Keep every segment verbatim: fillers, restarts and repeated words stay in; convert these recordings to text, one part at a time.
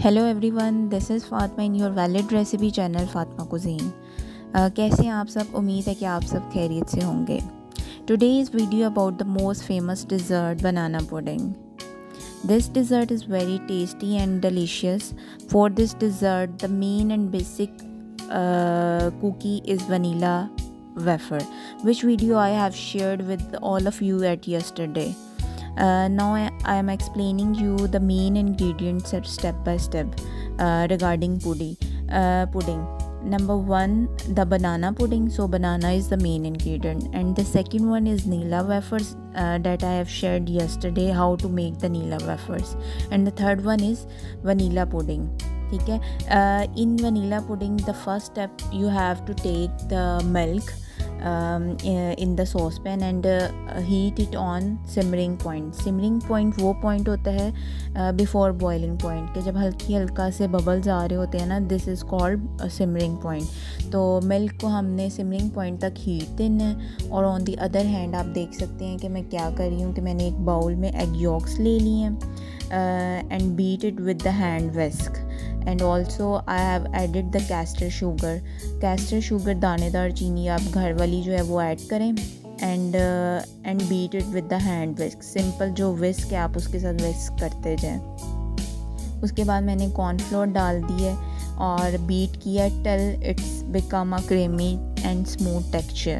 Hello everyone, this is Fatima in your valid recipe channel Fatima cuisine. कैसे हैं आप सब? उम्मीद है कि आप सब खैरियत से होंगे। Today is video about the most famous dessert banana pudding. This dessert is very tasty and delicious. For this dessert, the main and basic uh, cookie is vanilla wafer, which video I have shared with all of you at yesterday. Uh, now I, I am explaining you the main ingredients step by step uh, regarding pudding. Uh, pudding. Number one, the banana pudding. So banana is the main ingredient, and the second one is Nilla wafers uh, that I have shared yesterday how to make the Nilla wafers, and the third one is vanilla pudding. ठीक है. uh, in vanilla pudding, the first step you have to take the milk um, in the saucepan and uh, heat it on simmering point. simmering point वो point होता है uh, before boiling point के जब हल्की हल्का से bubbles आ रहे होते हैं ना, this is called a simmering point. तो milk को हमने simmering point तक heat देना है. और on the other hand आप देख सकते हैं कि मैं क्या कर रही हूँ कि मैंने एक बाउल में egg yolks ले लिए हैं uh, and beat it with the hand whisk. And also I have added the caster sugar. Caster sugar दानेदार चीनी आप घर वाली जो है वो ऐड करें and and beat it with the hand whisk. Simple जो विस्क है आप उसके साथ विस्क करते जाएं. उसके बाद मैंने कॉर्नफ्लोर डाल दी है और बीट किया till it's become a creamy and smooth texture.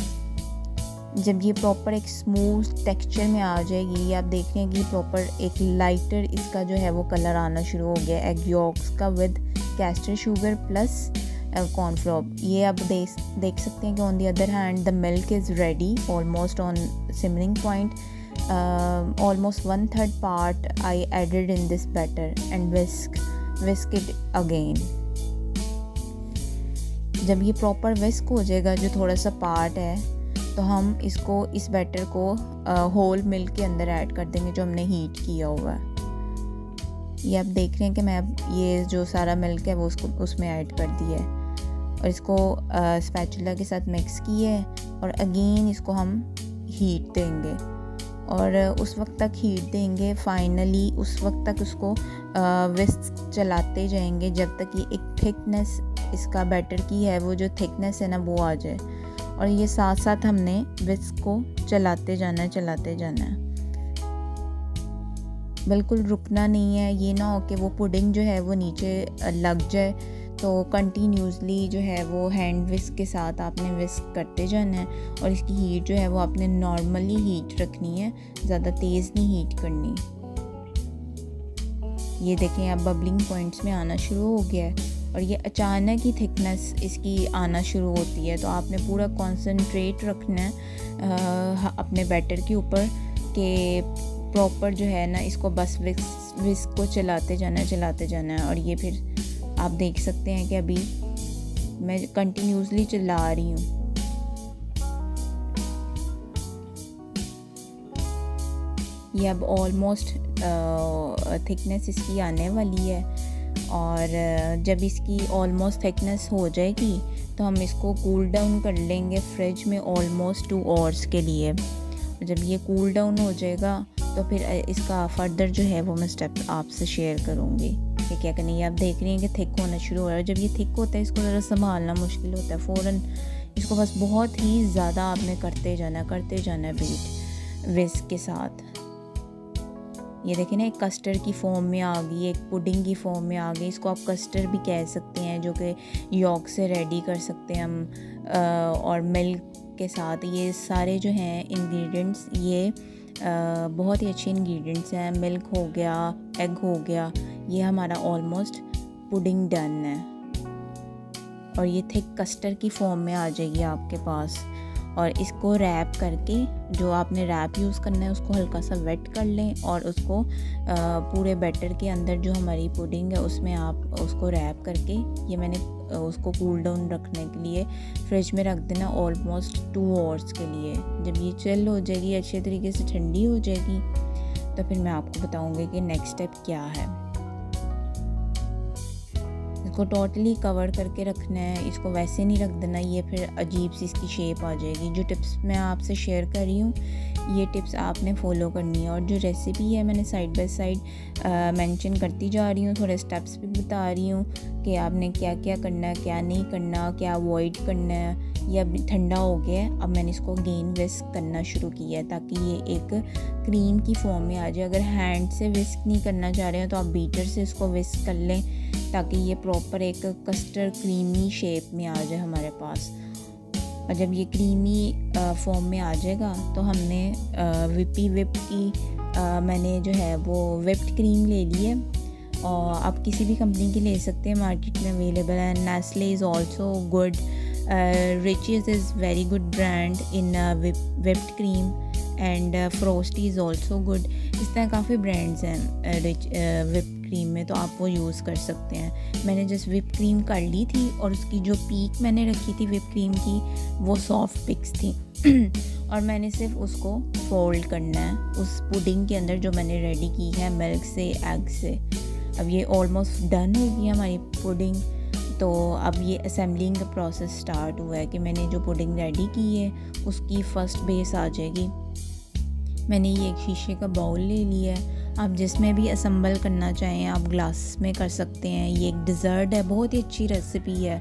जब ये प्रॉपर एक स्मूथ टेक्सचर में आ जाएगी, ये आप देख रहे हैं कि प्रॉपर एक लाइटर इसका जो है वो कलर आना शुरू हो गया एग यॉक्स का with caster sugar plus cornflour. ये आप देख देख सकते हैं कि on the other hand the milk is ready almost on simmering point. Almost one third part I added in this batter and whisk whisk it again. जब ये proper विस्क हो जाएगा जो थोड़ा सा पार्ट है, तो हम इसको इस बैटर को होल मिल्क के अंदर ऐड कर देंगे जो हमने हीट किया हुआ है. ये आप देख रहे हैं कि मैं अब ये जो सारा मिल्क है वो उसको उसमें ऐड कर दिया है और इसको स्पैचुला के साथ मिक्स किया है और अगेन इसको हम हीट देंगे. और उस वक्त तक हीट देंगे, फाइनली उस वक्त तक उसको विस्क चलाते जाएंगे जब तक ये एक थिकनेस इसका बैटर की है वो जो थिकनेस है ना वो आ जाए. और ये साथ साथ हमने विस्क को चलाते जाना है चलाते जाना है, बिल्कुल रुकना नहीं है. ये ना हो कि वो पुडिंग जो है वो नीचे लग जाए. तो कंटिन्यूसली जो है वो हैंड विस्क के साथ आपने विस्क करते जाना है और इसकी हीट जो है वो आपने नॉर्मली हीट रखनी है, ज़्यादा तेज़ नहीं हीट करनी. ये देखें अब बबलिंग पॉइंट्स में आना शुरू हो गया है और ये अचानक ही थिकनेस इसकी आना शुरू होती है. तो आपने पूरा कंसंट्रेट रखना है अपने बैटर के ऊपर कि प्रॉपर जो है ना इसको बस विस्क विस्क को चलाते जाना है चलाते जाना है. और ये फिर आप देख सकते हैं कि अभी मैं कंटिन्यूसली चला रही हूँ. ये अब ऑलमोस्ट थिकनेस इसकी आने वाली है और जब इसकी ऑलमोस्ट थिकनेस हो जाएगी तो हम इसको कूल डाउन कर लेंगे फ्रिज में ऑलमोस्ट टू आवर्स के लिए. जब ये कूल डाउन हो जाएगा तो फिर इसका फर्दर जो है वो मैं स्टेप आपसे शेयर करूँगी कि क्या करनी है. आप देख रही हैं कि थिक होना शुरू हो रहा है. जब ये थिक होता है इसको ज़रा संभालना मुश्किल होता है. फ़ौरन इसको बस बहुत ही ज़्यादा आपने करते जाना करते जाना बीट विस्क के साथ. ये देखें ना एक कस्टर्ड की फॉर्म में आ गई, एक पुडिंग की फॉर्म में आ गई. इसको आप कस्टर्ड भी कह सकते हैं जो कि यॉक से रेडी कर सकते हैं हम आ, और मिल्क के साथ. ये सारे जो हैं इंग्रेडिएंट्स ये आ, बहुत ही अच्छे इंग्रेडिएंट्स हैं. मिल्क हो गया, एग हो गया, ये हमारा ऑलमोस्ट पुडिंग डन है और ये थिक कस्टर्ड की फॉर्म में आ जाएगी आपके पास. और इसको रैप करके जो आपने रैप यूज़ करना है उसको हल्का सा वेट कर लें और उसको आ, पूरे बैटर के अंदर जो हमारी पुडिंग है उसमें आप उसको रैप करके ये मैंने उसको कूल डाउन रखने के लिए फ्रिज में रख देना ऑलमोस्ट टू आवर्स के लिए. जब ये चिल हो जाएगी, अच्छे तरीके से ठंडी हो जाएगी, तो फिर मैं आपको बताऊँगी कि नेक्स्ट स्टेप क्या है. इसको टोटली कवर करके रखना है, इसको वैसे नहीं रख देना, ये फिर अजीब सी इसकी शेप आ जाएगी. जो टिप्स मैं आपसे शेयर कर रही हूँ ये टिप्स आपने फॉलो करनी है। और जो रेसिपी है मैंने साइड बाय साइड मेंशन करती जा रही हूँ, थोड़े स्टेप्स भी बता रही हूँ कि आपने क्या क्या करना है, क्या नहीं करना, क्या अवॉइड करना है। ये अभी ठंडा हो गया है, अब मैंने इसको अगेन विस्क करना शुरू किया है ताकि ये एक क्रीम की फॉर्म में आ जाए। अगर हैंड से विस्क नहीं करना चाह रहे हैं तो आप बीटर से इसको विस्क कर लें ताकि ये प्रॉपर एक कस्टर्ड क्रीमी शेप में आ जाए हमारे पास। और जब ये क्रीमी फॉर्म में आ जाएगा तो हमने विपी विप की आ, मैंने जो है वो विप्ड क्रीम ले ली है, और आप किसी भी कंपनी की ले सकते हैं, मार्केट में अवेलेबल है। Nestle is also good, Riches is very good brand in whipped cream, and Frosty is also good. इस तरह काफ़ी ब्रांड्स हैं रिच विप क्रीम में, तो आप वो यूज़ कर सकते हैं। मैंने जस्ट विप क्रीम कर ली थी और उसकी जो पीक मैंने रखी थी विप क्रीम की वो सॉफ्ट पिक्स थी और मैंने सिर्फ उसको फोल्ड करना है उस पुडिंग के अंदर जो मैंने रेडी की है मिल्क से, एग से। अब ये ऑलमोस्ट डन हो गई हमारी पुडिंग। तो अब ये असेंबलिंग का प्रोसेस स्टार्ट हुआ है कि मैंने जो पुडिंग रेडी की है उसकी फ़र्स्ट बेस आ जाएगी। मैंने ये एक शीशे का बाउल ले लिया है, आप जिसमें भी असम्बल करना चाहें आप ग्लास में कर सकते हैं। ये एक डिज़र्ट है, बहुत ही अच्छी रेसिपी है,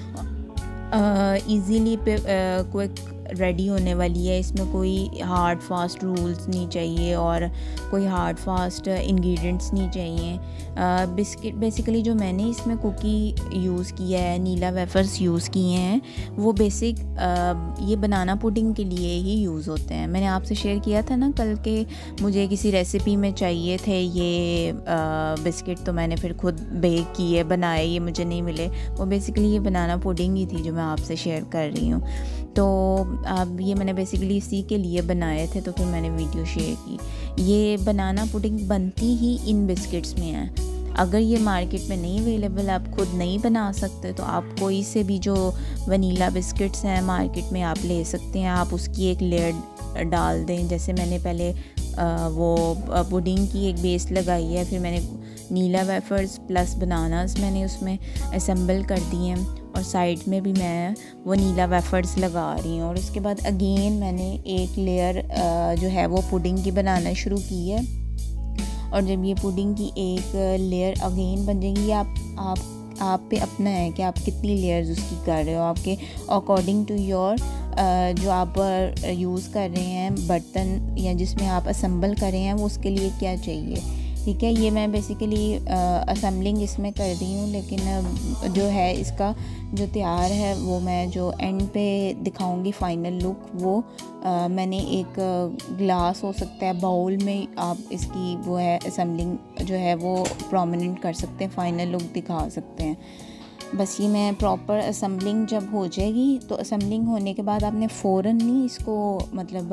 इजीली क्विक रेडी होने वाली है। इसमें कोई हार्ड फास्ट रूल्स नहीं चाहिए और कोई हार्ड फास्ट इंग्रेडिएंट्स नहीं चाहिए। बिस्किट बेसिकली जो मैंने इसमें कुकी यूज़ किया है, नीला वेफर्स यूज़ किए हैं, वो बेसिक ये बनाना पुडिंग के लिए ही यूज़ होते हैं। मैंने आपसे शेयर किया था ना कल के मुझे किसी रेसिपी में चाहिए थे ये बिस्किट, तो मैंने फिर खुद बेक किए, बनाए, ये मुझे नहीं मिले। वो बेसिकली ये बनाना पुडिंग ही थी जो मैं आपसे शेयर कर रही हूँ। तो अब ये मैंने बेसिकली इसी के लिए बनाए थे, तो फिर मैंने वीडियो शेयर की। ये बनाना पुडिंग बनती ही इन बिस्किट्स में है। अगर ये मार्केट में नहीं अवेलेबल, आप खुद नहीं बना सकते, तो आप कोई से भी जो वनीला बिस्किट्स हैं मार्केट में आप ले सकते हैं। आप उसकी एक लेयर डाल दें, जैसे मैंने पहले आ, वो पुडिंग की एक बेस लगाई है, फिर मैंने नीला वेफर्स प्लस बनानास मैंने उसमें असेंबल कर दिए हैं, और साइड में भी मैं वो नीला वेफर्स लगा रही हूँ। और उसके बाद अगेन मैंने एक लेयर जो है वो पुडिंग की बनाना शुरू की है। और जब ये पुडिंग की एक लेयर अगेन बन जाएगी, आप आप आप पे अपना है कि आप कितनी लेयर्स उसकी कर रहे हो, आपके अकॉर्डिंग टू योर जो आप यूज़ कर रहे हैं बर्तन या जिसमें आप असम्बल कर रहे हैं वो उसके लिए क्या चाहिए। ठीक है, ये मैं बेसिकली असेंबलिंग इसमें कर रही हूँ, लेकिन जो है इसका जो तैयार है वो मैं जो एंड पे दिखाऊंगी फाइनल लुक, वो आ, मैंने एक ग्लास हो सकता है बाउल में आप इसकी वो है असेंबलिंग जो है वो प्रोमिनेंट कर सकते हैं, फाइनल लुक दिखा सकते हैं। बस ये मैं प्रॉपर असेंबलिंग जब हो जाएगी, तो असेंबलिंग होने के बाद आपने फ़ौरन नहीं इसको मतलब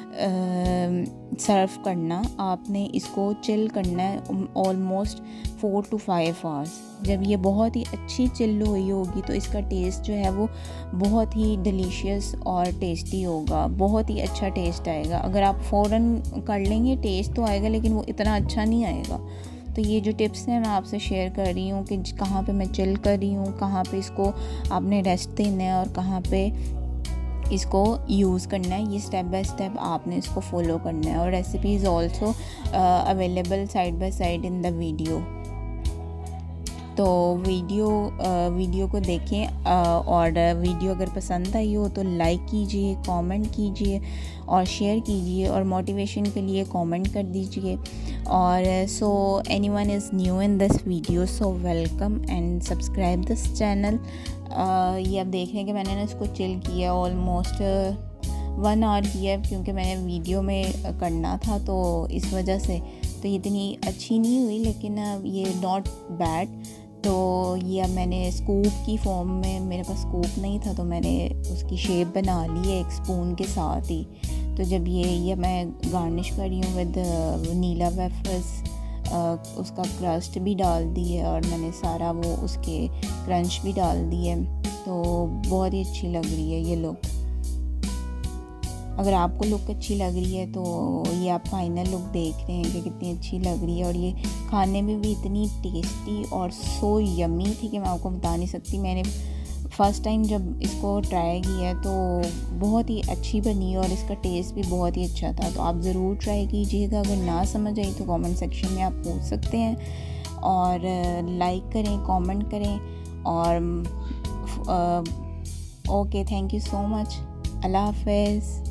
सर्व करना, आपने इसको चिल करना है almost four to five hours. जब ये बहुत ही अच्छी चिल हुई होगी तो इसका टेस्ट जो है वो बहुत ही डिलीशियस और टेस्टी होगा, बहुत ही अच्छा टेस्ट आएगा। अगर आप फ़ौरन कर लेंगे टेस्ट तो आएगा, लेकिन वो इतना अच्छा नहीं आएगा। तो ये जो टिप्स हैं मैं आपसे शेयर कर रही हूँ कि कहाँ पे मैं चिल कर रही हूँ, कहाँ पे इसको आपने रेस्ट देना है और कहाँ पे इसको यूज़ करना है। ये स्टेप बाय स्टेप आपने इसको फॉलो करना है। और recipe is also available side by side in the video. तो वीडियो वीडियो को देखें, और वीडियो अगर पसंद आई हो तो लाइक कीजिए, कमेंट कीजिए और शेयर कीजिए, और मोटिवेशन के लिए कमेंट कर दीजिए। और so anyone is new in this video, so welcome and subscribe this channel. ये अब देख रहे हैं कि मैंने ना इसको चिल किया ऑलमोस्ट वन आवर किया, क्योंकि मैंने वीडियो में करना था तो इस वजह से। तो ये इतनी अच्छी नहीं हुई, लेकिन ये नॉट बैड। तो ये अब मैंने स्कूप की फॉर्म में, मेरे पास स्कूप नहीं था तो मैंने उसकी शेप बना ली है एक स्पून के साथ ही। तो जब ये ये मैं गार्निश कर रही हूँ विद नीला वेफर्स, उसका क्रस्ट भी डाल दी है और मैंने सारा वो उसके क्रंच भी डाल दी है। तो बहुत ही अच्छी लग रही है ये लुक। अगर आपको लुक अच्छी लग रही है तो ये आप फाइनल लुक देख रहे हैं कि कितनी अच्छी लग रही है। और ये खाने में भी इतनी टेस्टी और सो यमी थी कि मैं आपको बता नहीं सकती। मैंने फ़र्स्ट टाइम जब इसको ट्राई किया तो बहुत ही अच्छी बनी और इसका टेस्ट भी बहुत ही अच्छा था। तो आप ज़रूर ट्राई कीजिएगा। अगर ना समझ आई तो कमेंट सेक्शन में आप पूछ सकते हैं और लाइक करें, कमेंट करें और okay, thank you so much. अल्लाह हाफ़िज़।